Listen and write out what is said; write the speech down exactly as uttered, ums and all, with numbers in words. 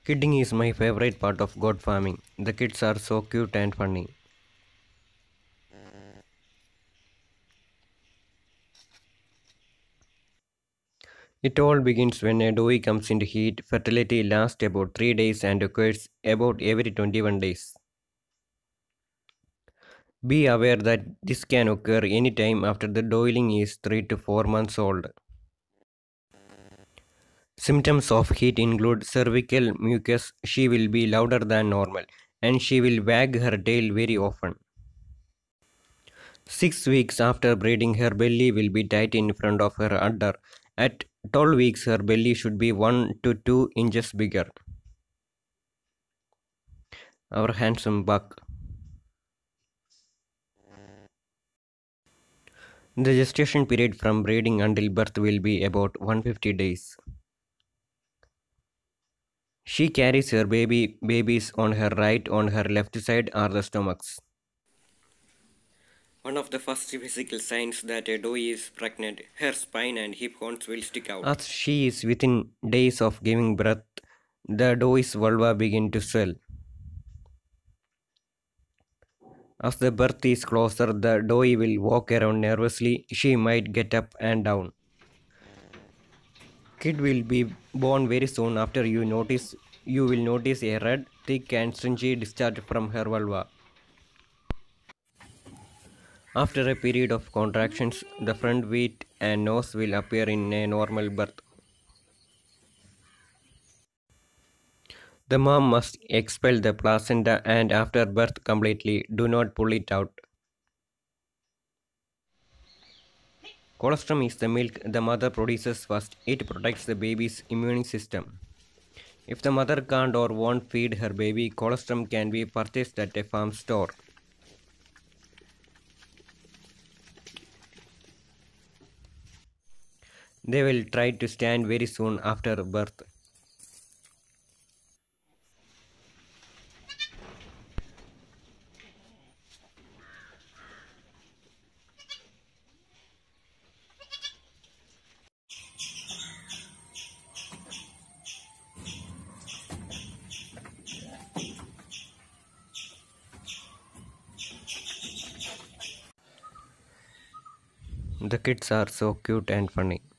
Kidding is my favorite part of goat farming. The kids are so cute and funny. It all begins when a doe comes into heat. Fertility lasts about three days and occurs about every twenty-one days. Be aware that this can occur anytime after the doeling is three to four months old. Symptoms of heat include cervical mucus. She will be louder than normal and she will wag her tail very often. Six weeks after breeding, her belly will be tight in front of her udder. At twelve weeks, her belly should be one to two inches bigger. Our handsome buck. The gestation period from breeding until birth will be about one hundred fifty days. She carries her baby babies on her right, on her left side are the stomachs. One of the first physical signs that a doe is pregnant, her spine and hip bones will stick out. As she is within days of giving birth, the doe's vulva begin to swell. As the birth is closer, the doe will walk around nervously. She might get up and down. Kid will be born very soon. After you notice, you will notice a red, thick and stringy discharge from her vulva. After a period of contractions, the front feet and nose will appear in a normal birth. The mom must expel the placenta and after birth completely. Do not pull it out. Colostrum is the milk the mother produces first. It protects the baby's immune system. If the mother can't or won't feed her baby, colostrum can be purchased at a farm store. They will try to stand very soon after birth. The kids are so cute and funny.